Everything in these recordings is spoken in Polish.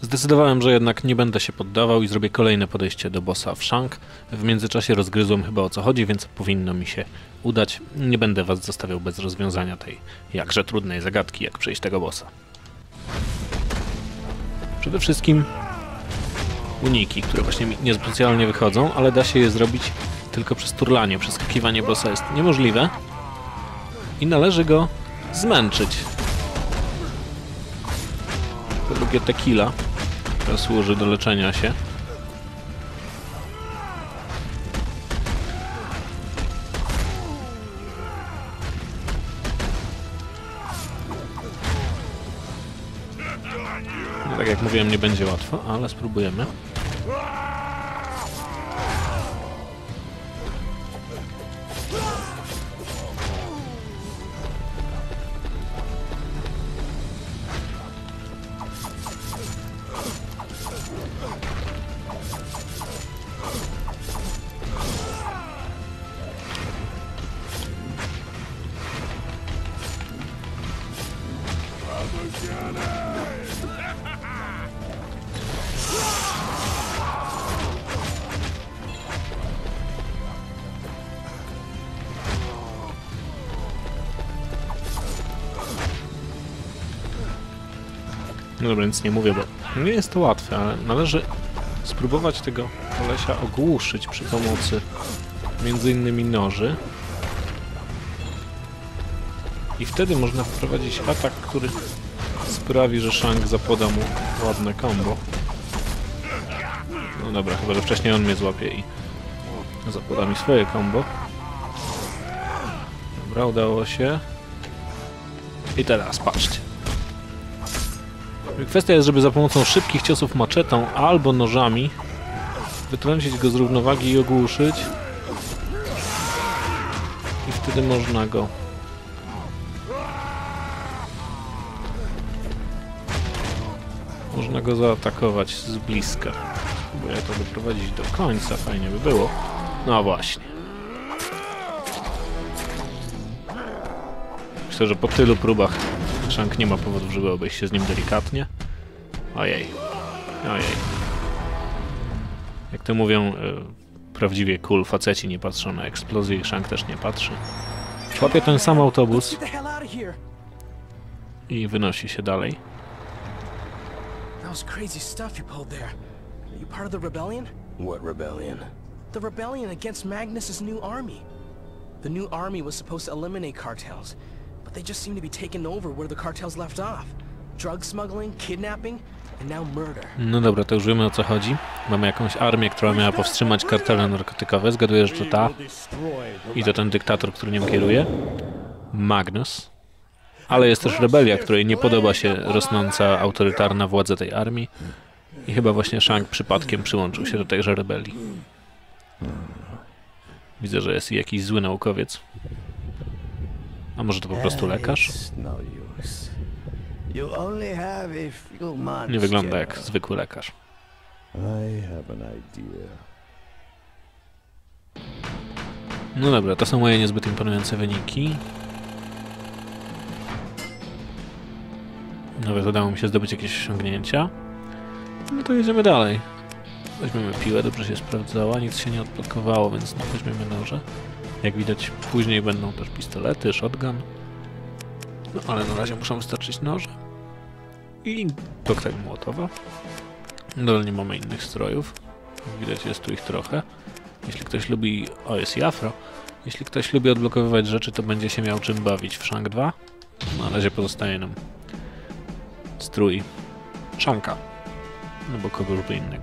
Zdecydowałem, że jednak nie będę się poddawał i zrobię kolejne podejście do bossa w Shank. W międzyczasie rozgryzłem chyba o co chodzi, więc powinno mi się udać. Nie będę was zostawiał bez rozwiązania tej jakże trudnej zagadki, jak przejść tego bossa. Przede wszystkim uniki, które właśnie mi niespecjalnie wychodzą, ale da się je zrobić tylko przez turlanie. Przeskakiwanie bossa jest niemożliwe i należy go zmęczyć. Po drugie tequila, która służy do leczenia się. No, tak jak mówiłem, nie będzie łatwo, ale spróbujemy. No dobra, nic nie mówię, bo nie jest to łatwe, ale należy spróbować tego kolesia ogłuszyć przy pomocy między innymi noży. I wtedy można wprowadzić atak, który sprawi, że Shank zapoda mu ładne combo. No dobra, chyba że wcześniej on mnie złapie i zapoda mi swoje combo. Dobra, udało się. I teraz patrzcie. Kwestia jest, żeby za pomocą szybkich ciosów maczetą albo nożami wytrącić go z równowagi i ogłuszyć. I wtedy można go zaatakować z bliska. Spróbuję to doprowadzić do końca, fajnie by było. No właśnie. Myślę, że po tylu próbach Shank nie ma powodów, żeby obejść się z nim delikatnie. Ojej. Ojej. Jak to mówią, prawdziwie cool faceci nie patrzą na eksplozję i Shank też nie patrzy. Łapie ten sam autobus i wynosi się dalej. That was crazy stuff you pulled there. Are you part of the rebellion? What rebellion? The rebellion against Magnus's new army. The new army was supposed to eliminate cartels, but they just seem to be taking over where the cartels left off. Drug smuggling, kidnapping, and now murder. No dobra, to już wiemy o co chodzi. Mamy jakąś armię, która miała powstrzymać kartele narkotykowe. Zgaduję, że to ta. I to ten dyktator, który nią kieruje. Magnus. Ale jest też rebelia, której nie podoba się rosnąca autorytarna władza tej armii. I chyba właśnie Shank przypadkiem przyłączył się do tejże rebelii. Widzę, że jest jakiś zły naukowiec. A może to po prostu lekarz? Nie wygląda jak zwykły lekarz. No dobra, to są moje niezbyt imponujące wyniki. Nawet udało mi się zdobyć jakieś osiągnięcia. No to jedziemy dalej. Weźmiemy piłę, dobrze się sprawdzała, nic się nie odblokowało, więc no weźmiemy noże. Jak widać, później będą też pistolety, shotgun. No ale na razie muszą wystarczyć noże. I koktajl Mołotowa. Nadal nie mamy innych strojów. Jak widać, jest tu ich trochę. Jeśli ktoś lubi... O, jest i afro. Jeśli ktoś lubi odblokowywać rzeczy, to będzie się miał czym bawić w Shank 2. Na razie pozostaje nam strój Shanka. No bo kogoś by innego.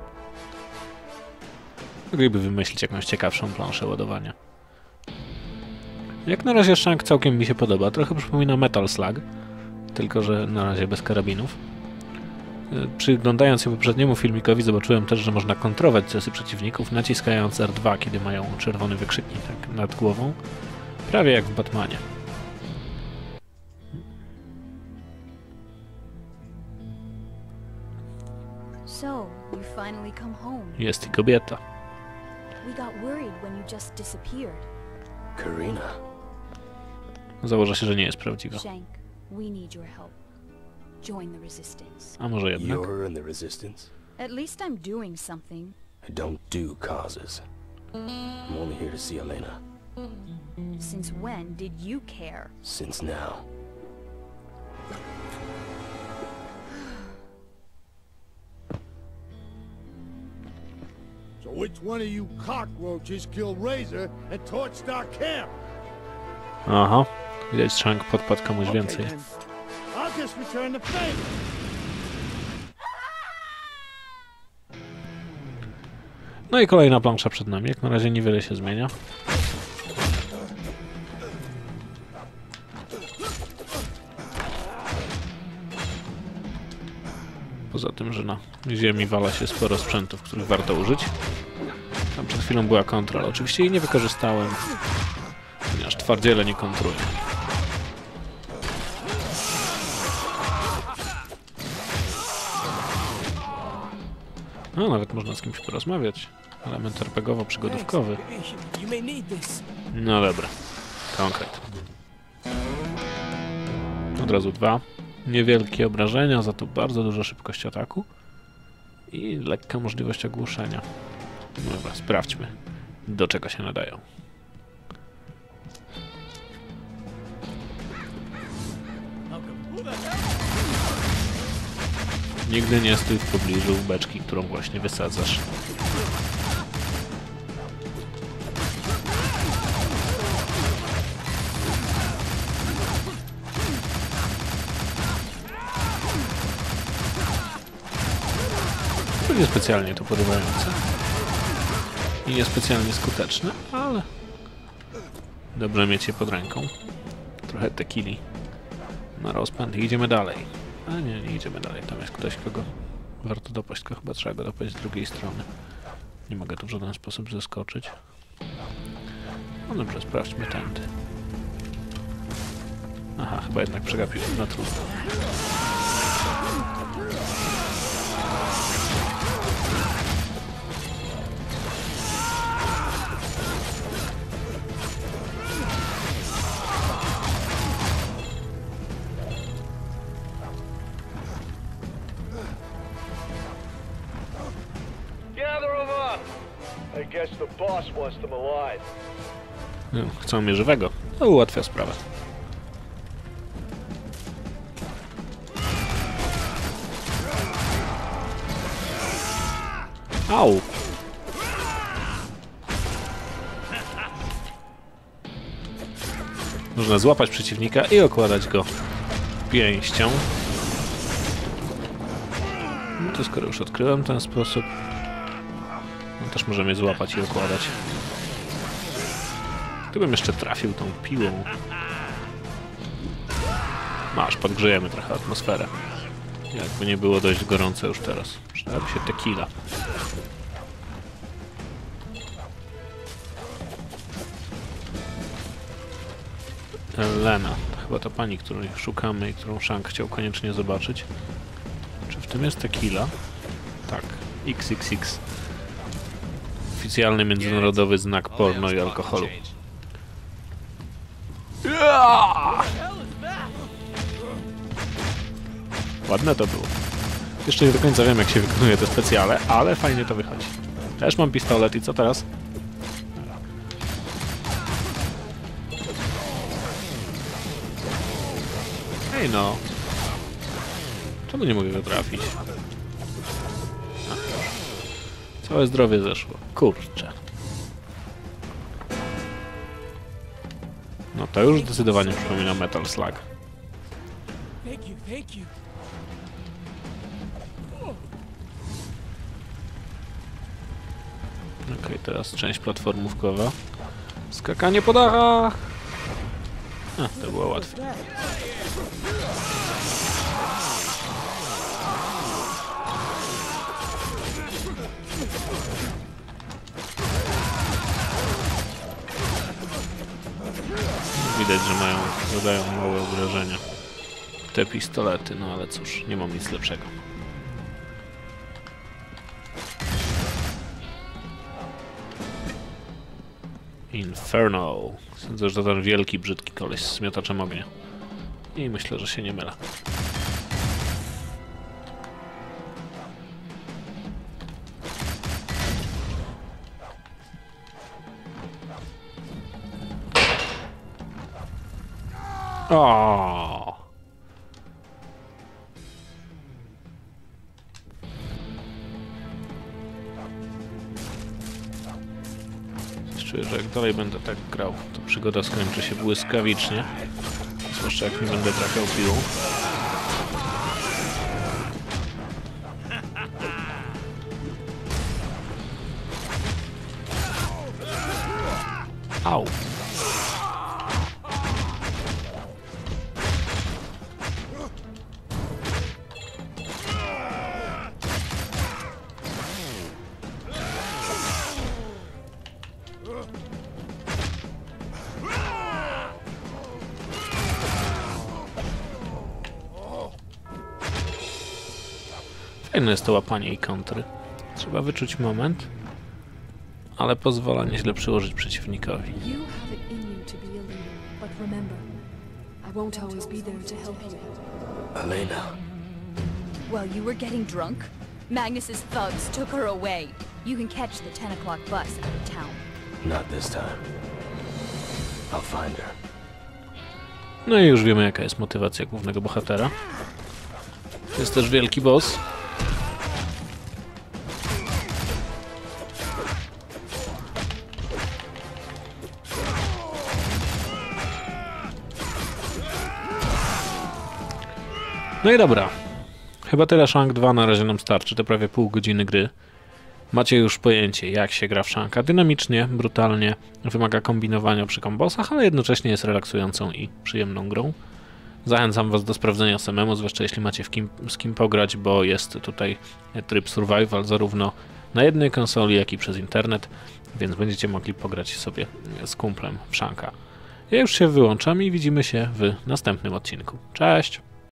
Mogliby wymyślić jakąś ciekawszą planszę ładowania. Jak na razie Shank całkiem mi się podoba. Trochę przypomina Metal Slug. Tylko że na razie bez karabinów. Przyglądając się poprzedniemu filmikowi zobaczyłem też, że można kontrować ciosy przeciwników, naciskając R2, kiedy mają czerwony wykrzyknik tak nad głową. Prawie jak w Batmanie. So, you finally come home. Jest i kobieta. We got worried when you just disappeared. Karina. Założę się, że nie jest prawdziwa. Shank, we need your help. join the resistance. A może jednak? You're in the resistance? At least I'm doing something. I don't do causes. I'm only here to see Elena. Since when did you care? Since now. So which one of you cockroaches killed Razor and torched our camp? Aha. Widać, że Chang podpadł komuś więcej. then. I'll just return the favor. No i kolejna plansza przed nami. Jak na razie niewiele się zmienia. Poza tym, że na ziemi wala się sporo sprzętów, których warto użyć. Tam przed chwilą była kontrola. Oczywiście jej nie wykorzystałem, ponieważ twardziele nie kontruję. No, nawet można z kimś porozmawiać. Element RPGowo-przygodówkowy. You may need this. No dobra. Konkret. Od razu 2. Niewielkie obrażenia, za to bardzo duża szybkość ataku. I lekka możliwość ogłuszenia. No dobra, sprawdźmy, do czego się nadają. Nigdy nie stój w pobliżu beczki, którą właśnie wysadzasz. To niespecjalnie to porywające. I niespecjalnie skuteczne, ale dobrze mieć je pod ręką. Trochę tequili na rozpęd i idziemy dalej. A nie idziemy dalej. Tam jest ktoś, kogo warto dopaść, tylko chyba trzeba go dopaść z drugiej strony. Nie mogę tu w żaden sposób zeskoczyć. No dobrze, sprawdźmy tędy. Aha, chyba jednak przegapiłem. No trudno. I guess the boss wants them alive. No, chcą mnie żywego. To ułatwia sprawę. Au! Można złapać przeciwnika i okładać go pięścią. No to skoro już odkryłem ten sposób, no też możemy złapać i okładać. Gdybym jeszcze trafił tą piłą. Masz, podgrzejemy trochę atmosferę. Jakby nie było dość gorąco już teraz. Przydałaby się tequila. Elena. To chyba ta pani, której szukamy i którą Chang chciał koniecznie zobaczyć. Czy w tym jest tequila? Tak. XXX. Oficjalny międzynarodowy znak porno i alkoholu. Ładne to było. Jeszcze nie do końca wiem, jak się wykonuje te specjale, ale fajnie to wychodzi. Też mam pistolet i co teraz? Hej no. Czemu nie mogę go trafić? Całe zdrowie zeszło. Kurczę. No to już zdecydowanie przypomina Metal Slug. Thank you, thank you. Okej, teraz część platformówkowa. Skakanie po dachach! A, to było łatwe. Widać, że zadają małe obrażenia te pistolety, no ale cóż, nie mam nic lepszego. Inferno. Sądzę, że to ten wielki, brzydki koleś z miotaczem ognia. I myślę, że się nie mylę. O! Czuję, że jak dalej będę tak grał, to przygoda skończy się błyskawicznie. Zwłaszcza jak nie będę trafiał piłą. Au! Fajne jest to łapanie i kontry. Trzeba wyczuć moment, ale pozwala nieźle przyłożyć przeciwnikowi. You have it in you to be a leader, but remember, I won't always be there to help you. Elena. While you were getting drunk, Magnus's thugs took her away. You can catch the 10 o'clock bus out of town. Not this time. I'll find her. No i już wiemy, jaka jest motywacja głównego bohatera. Jest też wielki boss. No i dobra. Chyba tyle Shank 2 na razie nam starczy, to prawie pół godziny gry. Macie już pojęcie, jak się gra w Shanka. Dynamicznie, brutalnie, wymaga kombinowania przy kombosach, ale jednocześnie jest relaksującą i przyjemną grą. Zachęcam was do sprawdzenia samemu, zwłaszcza jeśli macie z kim pograć, bo jest tutaj tryb survival zarówno na jednej konsoli, jak i przez internet, więc będziecie mogli pograć sobie z kumplem w Shanka. Ja już się wyłączam i widzimy się w następnym odcinku. Cześć!